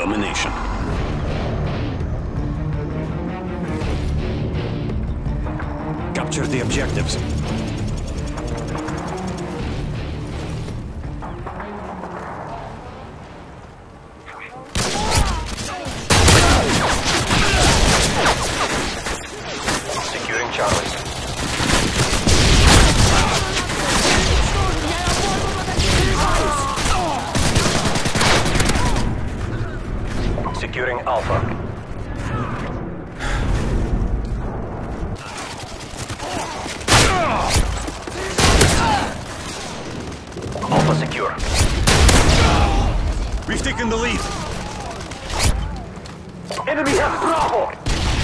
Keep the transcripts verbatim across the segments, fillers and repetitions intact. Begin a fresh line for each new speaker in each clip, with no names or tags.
Domination. Capture the objectives.
Securing Charlie. Securing Alpha. Alpha secure.
We've taken the lead.
Enemy has Bravo!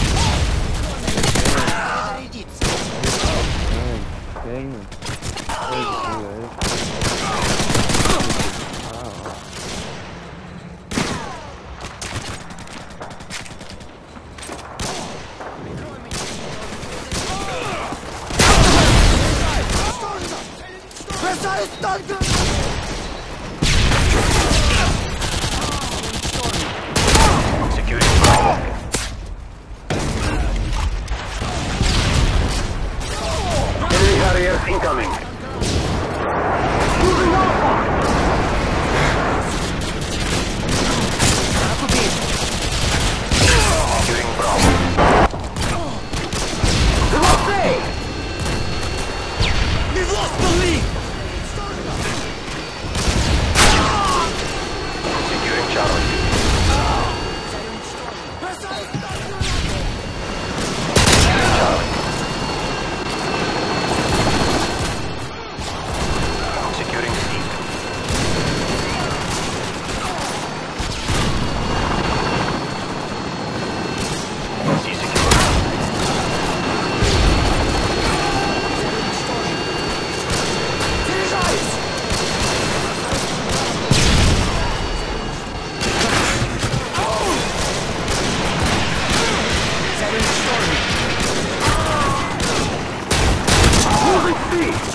Securing Bravo. Enemy Harriers incoming. Moving Alpha! Securing Bravo. Lost A!
We've lost the lead!
Securing Charlie. Securing C. C secure. Moving C.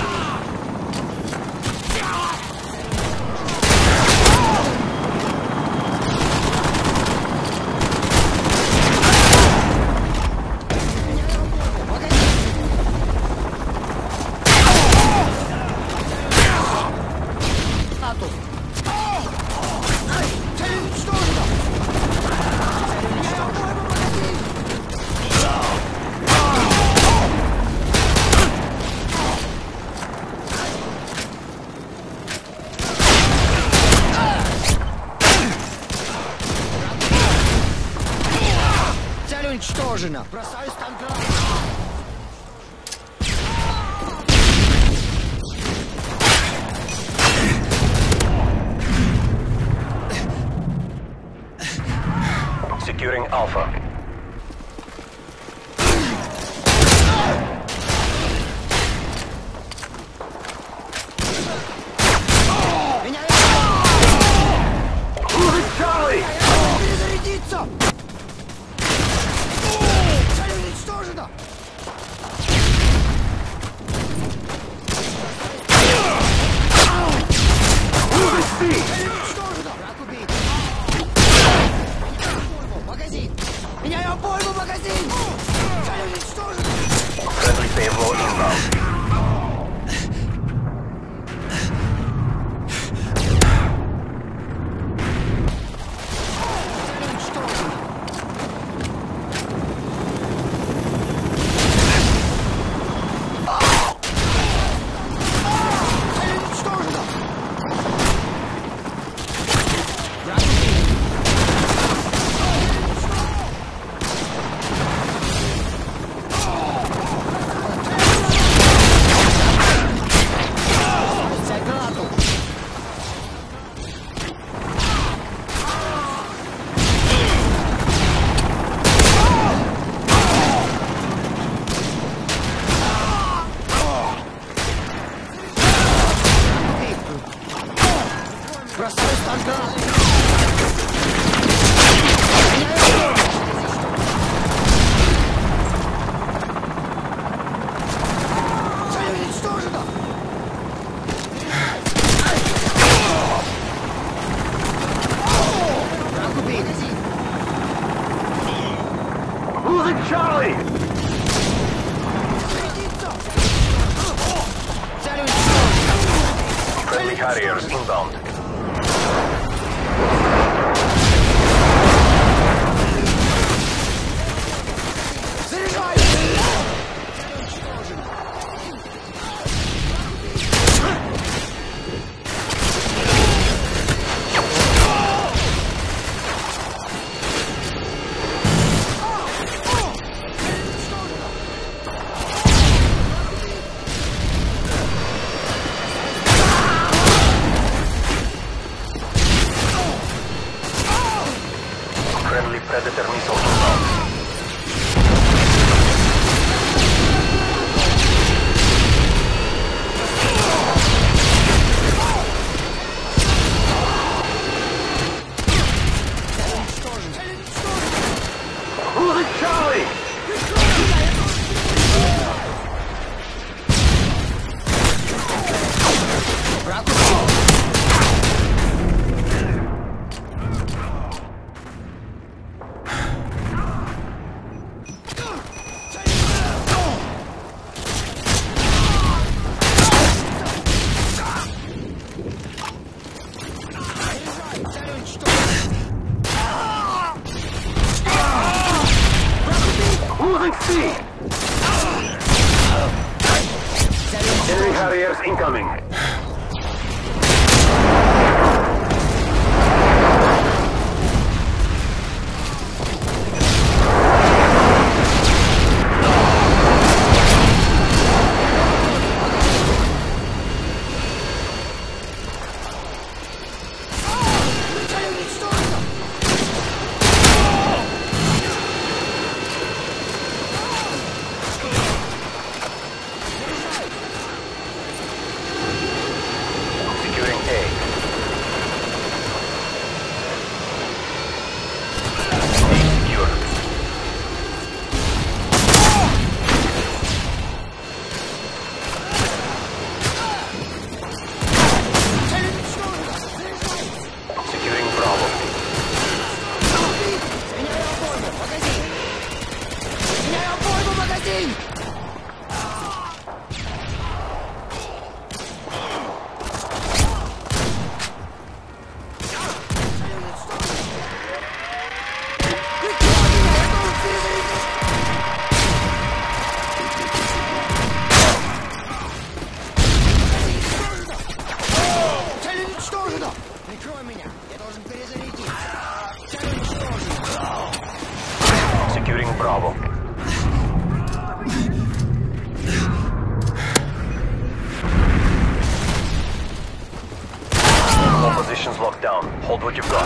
Цель уничтожена. Бросаю станка.
Securing Alpha. Moving Charlie!
Перезарядиться! Цель уничтожена!
Moving C!
Цель уничтожена! Враг убит! Магазин! Меняю обойму, магазин! Цель уничтожена!
Friendly payload inbound.
Бросаю станка! Цель уничтожена! Враг убит!
Charlie!
Цель уничтожена!
Friendly carriers inbound.
Заряжай!
Friendly Predator missile inbound. Losing Charlie!
Враг ушел! Цель уничтожена!
Losing C! Enemy carriers incoming.
Цель уничтожена!
Securing A. A secure.
Цель уничтожена! Заряжай!
Securing Bravo.
Меняю обойму! Магазин! Меняю обойму! Магазин! Цель уничтожена! Прикрой меня! Я должен перезарядить! Цель уничтожена! Прикрой меня! Я должен перезарядить! Цель уничтожена!
Securing Bravo. All positions locked down. Hold what you've got.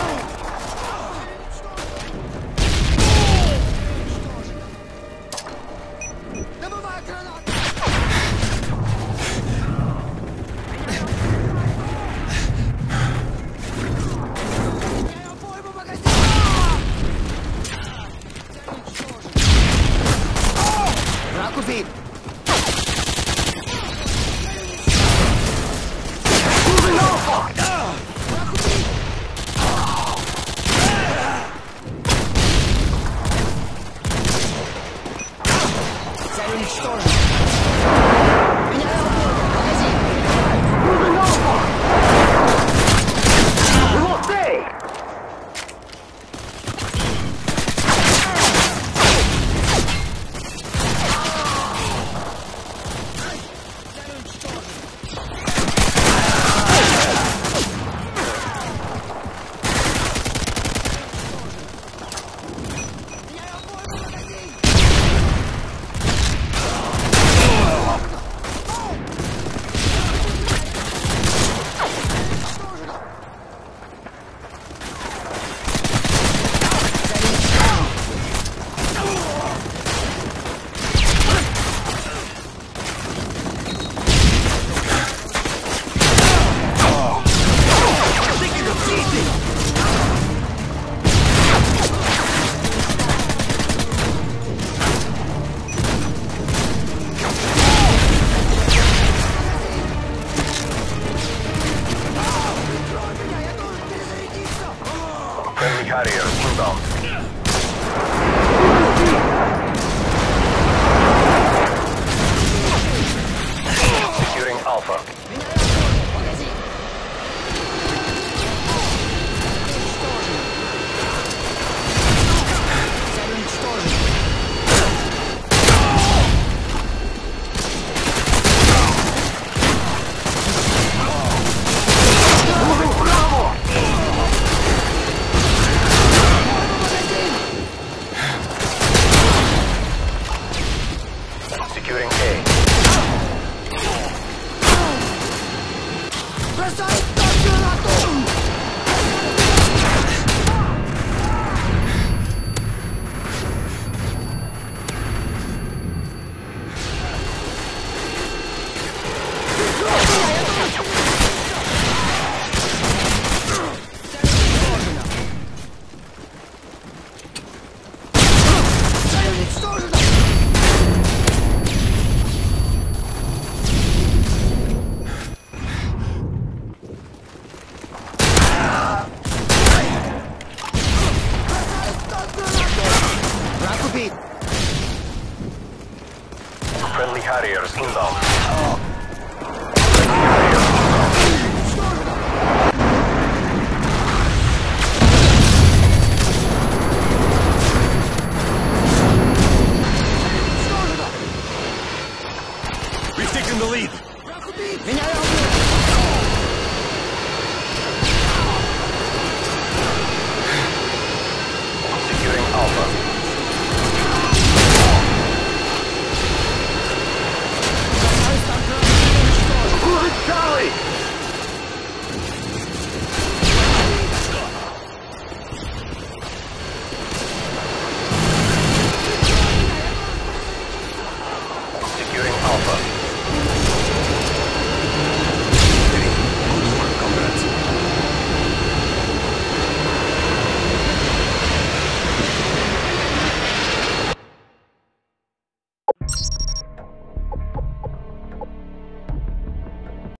Добывай гранату! Меняю обойму! Магазин! Цель уничтожена! Враг убит! Враг убит! Цель уничтожена! Меняю обойму! Магазин!
We lost A!
Цель уничтожена! Меняю обойму! Магазин! Уничтожена! Прикрой меня! Я должен перезарядиться!
Friendly carriers inbound.
Repeat.
Friendly Harriers inbound.